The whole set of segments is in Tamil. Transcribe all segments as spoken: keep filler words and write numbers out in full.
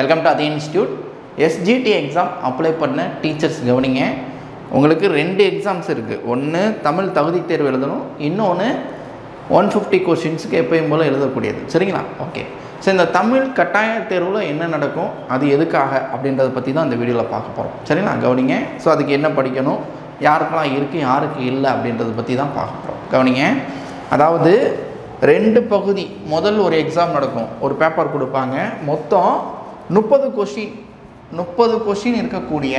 வெல்கம் டு அதே இன்ஸ்டியூட். எஸ்ஜிடி எக்ஸாம் அப்ளை பண்ண டீச்சர்ஸ் கவனிங்க. உங்களுக்கு ரெண்டு எக்ஸாம்ஸ் இருக்குது. ஒன்று தமிழ் தகுதி தேர்வு எழுதணும், இன்னொன்று ஒன் ஃபிஃப்டி கொஷின்ஸுக்கு எப்பயும் போல் எழுதக்கூடியது. சரிங்களா? ஓகே. ஸோ இந்த தமிழ் கட்டாய தேர்வில் என்ன நடக்கும், அது எதுக்காக அப்படின்றத பற்றி தான் இந்த வீடியோவில் பார்க்க போகிறோம். சரிங்களா? கவனிங்க. ஸோ அதுக்கு என்ன படிக்கணும், யாருக்கெல்லாம் இருக்குது யாருக்கு இல்லை அப்படின்றத பற்றி தான் பார்க்க போகிறோம். கவனிங்க. அதாவது ரெண்டு பகுதி, முதல் ஒரு எக்ஸாம் நடக்கும், ஒரு பேப்பர் கொடுப்பாங்க, மொத்தம் முப்பது கொஷின் முப்பது கொஷின் இருக்கக்கூடிய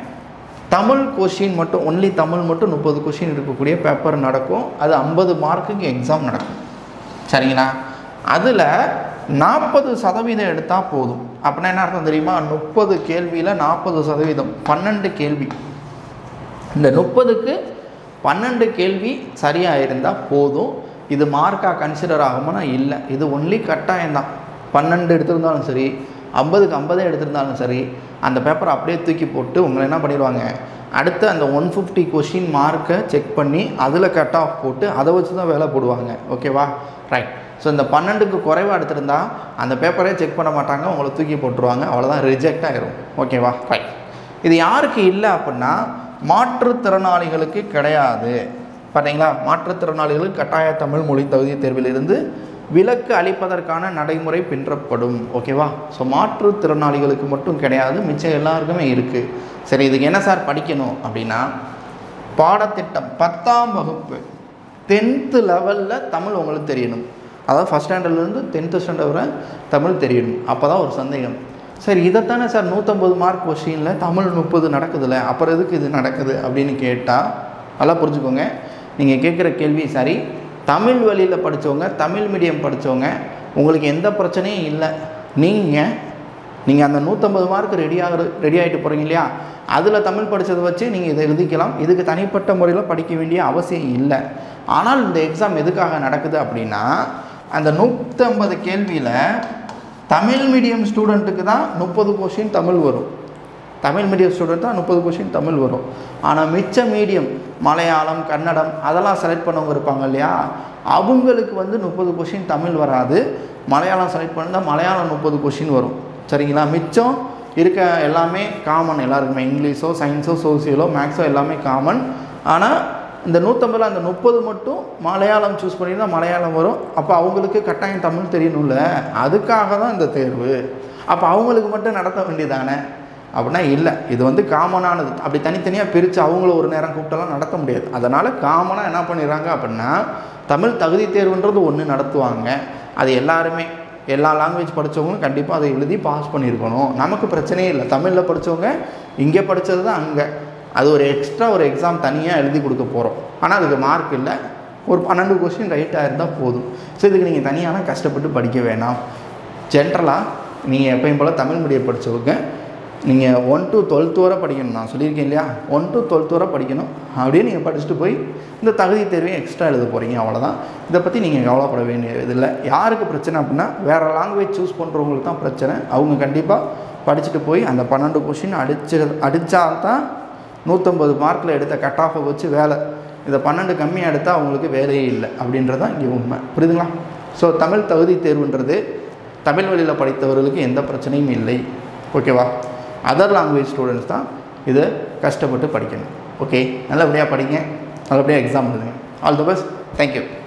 தமிழ் கொஷின் மட்டும், ஒன்லி தமிழ் மட்டும் முப்பது கொஷின் இருக்கக்கூடிய பேப்பர் நடக்கும். அது ஐம்பது மார்க்குக்கு எக்ஸாம் நடக்கும். சரிங்களா? அதில் நாற்பது சதவீதம் எடுத்தால் போதும். அப்படின்னா என்ன அர்த்தம் தெரியுமா? முப்பது கேள்வியில் நாற்பது சதவீதம், பன்னெண்டு கேள்வி. இந்த முப்பதுக்கு பன்னெண்டு கேள்வி சரியாக இருந்தால் போதும். இது மார்க்காக கன்சிடர் ஆகுமானா இல்லை, இது ஒன்லி கட்டாயம்தான். பன்னெண்டு எடுத்திருந்தாலும் சரி, ஐம்பதுக்கு ஐம்பதே எடுத்திருந்தாலும் சரி, அந்த பேப்பரை அப்படியே தூக்கி போட்டு உங்களை என்ன பண்ணிடுவாங்க, அடுத்து அந்த ஒன் ஃபிஃப்டி கொஷின் மார்க்கை செக் பண்ணி அதில் கட் ஆஃப் போட்டு அதை வச்சு தான் வேலை போடுவாங்க. ஓகேவா? ரைட். ஸோ இந்த பன்னெண்டுக்கு குறைவாக எடுத்திருந்தா அந்த பேப்பரே செக் பண்ண மாட்டாங்க, உங்களை தூக்கி போட்டுருவாங்க, அவ்வளோதான், ரிஜெக்ட் ஆகிரும். ஓகேவா? ரைட். இது யாருக்கு இல்லை அப்படின்னா மாற்றுத்திறனாளிகளுக்கு கிடையாது. பார்த்தீங்களா? மாற்றுத்திறனாளிகளுக்கு கட்டாய தமிழ் மொழி தகுதி தேர்விலிருந்து விலக்கு அளிப்பதற்கான நடைமுறை பின்பற்றப்படும். ஓகேவா? ஸோ மாற்றுத்திறனாளிகளுக்கு மட்டும் கிடையாது, மிச்சம் எல்லாருக்குமே இருக்குது. சரி, இதுக்கு என்ன சார் படிக்கணும் அப்படின்னா, பாடத்திட்டம் பத்தாம் வகுப்பு டென்த்து லெவலில் தமிழ் உங்களுக்கு தெரியணும். அதாவது ஃபஸ்ட் ஸ்டாண்டர்ட்லேருந்து டென்த்து ஸ்டாண்டர்ட் வரை தமிழ் தெரியணும். அப்போ தான் ஒரு சந்தேகம், சரி இதைத்தானே சார் நூற்றம்பது மார்க் கொஷினில் தமிழ் முப்பது நடக்குதுல்ல, அப்புறம் எதுக்கு இது நடக்குது அப்படின்னு கேட்டால் நல்லா புரிஞ்சுக்கோங்க. நீங்கள் கேட்குற கேள்வி சரி. தமிழ் வழியில் படித்தவங்க, தமிழ் மீடியம் படித்தவங்க, உங்களுக்கு எந்த பிரச்சனையும் இல்லை. நீங்கள் நீங்கள் அந்த நூற்றம்பது மார்க் ரெடி ஆகிற ரெடி ஆகிட்டு போகிறீங்க இல்லையா, அதில் தமிழ் படித்ததை வச்சு நீங்கள் இதை எழுதிக்கலாம். இதுக்கு தனிப்பட்ட முறையில் படிக்க வேண்டிய அவசியம் இல்லை. ஆனால் இந்த எக்ஸாம் எதுக்காக நடக்குது அப்படின்னா, அந்த நூற்றம்பது கேள்வியில் தமிழ் மீடியம் ஸ்டூடெண்ட்டுக்கு தான் முப்பது கொஷின் தமிழ் வரும். தமிழ் மீடியம் ஸ்டூடெண்ட் தான் முப்பது கொஷின் தமிழ் வரும். ஆனால் மிச்ச மீடியம் மலையாளம், கன்னடம் அதெல்லாம் செலக்ட் பண்ணவங்க இருப்பாங்க இல்லையா, அவங்களுக்கு வந்து முப்பது கொஷின் தமிழ் வராது. மலையாளம் செலக்ட் பண்ணால் மலையாளம் முப்பது கொஷின் வரும். சரிங்களா? மிச்சம் இருக்க எல்லாமே காமன், எல்லாருக்குமே இங்கிலீஷோ சயின்ஸோ சோசியலோ மேக்ஸோ எல்லாமே காமன். ஆனால் இந்த நூற்றம்பதில் அந்த முப்பது மட்டும் மலையாளம் சூஸ் பண்ணியிருந்தால் மலையாளம் வரும். அப்போ அவங்களுக்கு கட்டாயம் தமிழ் தெரியணும்ல, அதுக்காக தான் இந்த தேர்வு. அப்போ அவங்களுக்கு மட்டும் நடத்த வேண்டியதானே அப்படின்னா இல்லை, இது வந்து காமனானது. அப்படி தனித்தனியாக பிரித்து அவங்கள ஒரு நேரம் கூப்பிட்டெல்லாம் நடத்த முடியாது. அதனால் காமனாக என்ன பண்ணிடுறாங்க அப்படின்னா, தமிழ் தகுதி தேர்வுன்றது ஒன்று நடத்துவாங்க. அது எல்லாருமே, எல்லா லாங்குவேஜ் படித்தவங்களும் கண்டிப்பாக அதை எழுதி பாஸ் பண்ணியிருக்கணும். நமக்கு பிரச்சனையே இல்லை. தமிழில் படித்தவங்க இங்கே படித்தது தான் அங்கே, அது ஒரு எக்ஸ்ட்ரா ஒரு எக்ஸாம் தனியாக எழுதி கொடுக்க போகிறோம். ஆனால் அதுக்கு மார்க் இல்லை, ஒரு பன்னெண்டு கொஸ்டின் ரைட்டாக இருந்தால் போதும். ஸோ இதுக்கு நீங்கள் தனியாக கஷ்டப்பட்டு படிக்க வேணாம். ஜென்ரலாக நீங்கள் எப்பயும் போல் தமிழ் மீடியம் படித்தவங்க நீங்கள் ஒன் டு டுவெல்த்து வரை படிக்கணும். நான் சொல்லியிருக்கேன் இல்லையா, ஒன் டு டுவெல்த்து வரை படிக்கணும். அப்படியே நீங்கள் படிச்சுட்டு போய் இந்த தகுதி தேர்வையும் எக்ஸ்ட்ரா எழுத போகிறீங்க, அவ்வளோதான். இதை பற்றி நீங்கள் கவலைப்பட வேண்டியது இல்லை. யாருக்கு பிரச்சனை அப்படின்னா, வேறு லாங்குவேஜ் சூஸ் பண்ணுறவங்களுக்கு தான் பிரச்சனை. அவங்க கண்டிப்பாக படிச்சுட்டு போய் அந்த பன்னெண்டு கொஷின் அடிச்சு அடித்தால்தான் நூற்றம்பது மார்க்கில் எடுத்த கட் ஆஃபை வச்சு வேலை. இதை பன்னெண்டு கம்மியாக எடுத்தால் அவங்களுக்கு வேலையே இல்லை அப்படின்றதான் இங்கே உண்மை. புரியுதுங்களா? ஸோ தமிழ் தகுதி தேர்வுன்றது தமிழ் வழியில் படித்தவர்களுக்கு எந்த பிரச்சனையும் இல்லை. ஓகேவா? அதர் லாங்குவேஜ் ஸ்டூடெண்ட்ஸ் தான் இதை கஷ்டப்பட்டு படிக்கணும். ஓகே, நல்லபடியாக படிங்க, நல்லபடியாக எக்ஸாம் எழுதுங்க. All the best. தேங்க்யூ.